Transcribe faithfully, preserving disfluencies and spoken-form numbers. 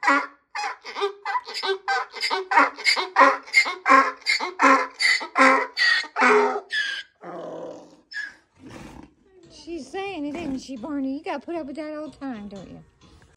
She's saying it, isn't she, Barney? You got to put up with that all the time, don't you?